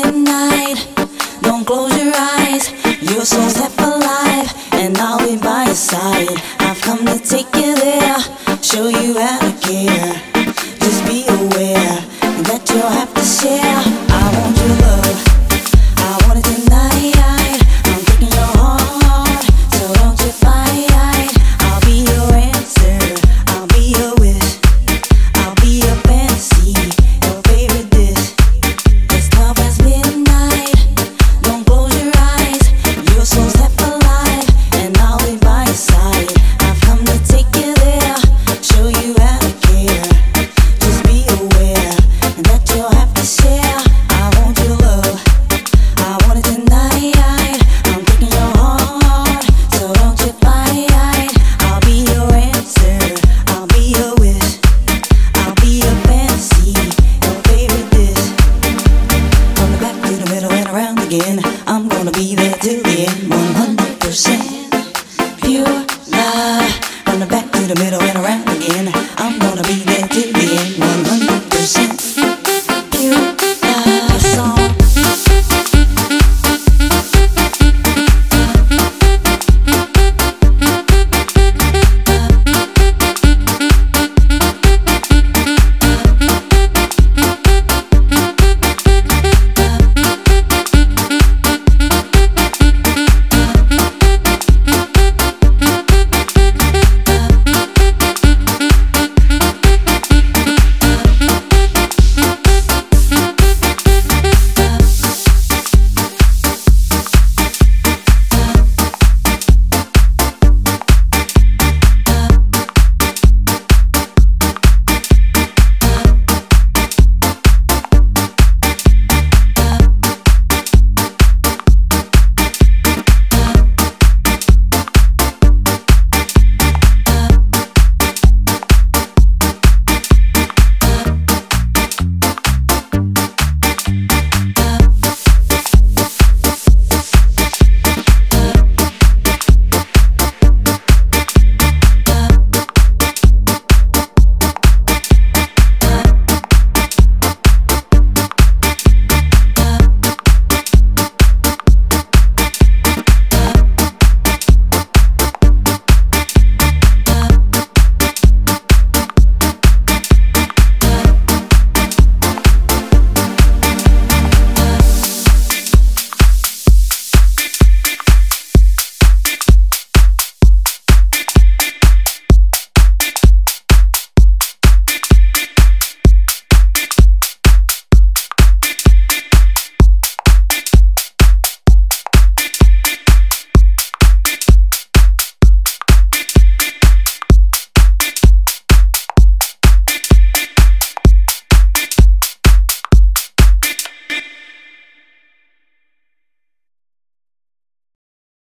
midnight. Don't close your eyes, your soul's half alive, and I'll be by your side. I've come to take you there, show you how to care. Just be aware that you'll have to share. I want your love, I want it tonight. I'm taking your heart, so don't you fight. I'll be your answer, I'll be your wish, I'll be your fantasy, your favorite dish. It's 12 past midnight. Don't close your eyes, your soul's half alive, and I'll be by your side. I've come to take you there, show you how to care. Just be aware that you'll have to share. I want your love, I want it tonight. I'm taking your heart, so don't you fight. I'll be your answer, I'll be your wish, I'll be your fantasy, your favorite dish. From the back to the middle and around again.